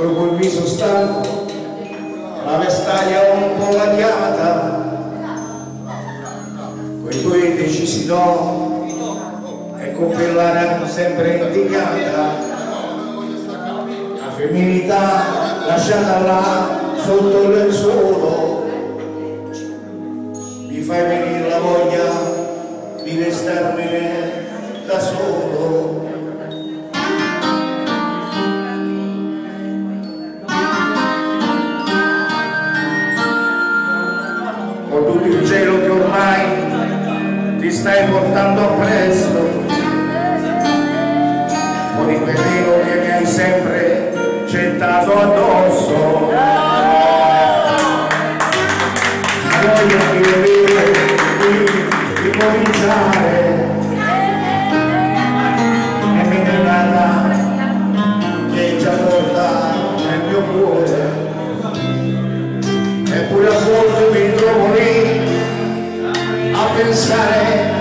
con quel viso stanco, la vestaglia un po' lagnata, quei tuoi decisi no e con quell'aria sempre indicata, la femminilità lasciata là sotto il lenzuolo, mi fai venire la voglia di restarmene da solo. Con tutto il cielo che ormai ti stai portando appresso, con il veleno che mi hai sempre gettato addosso, voglio di cominciare e mi negata che già porta nel mio cuore, eppure a volte mi trovo lì a pensare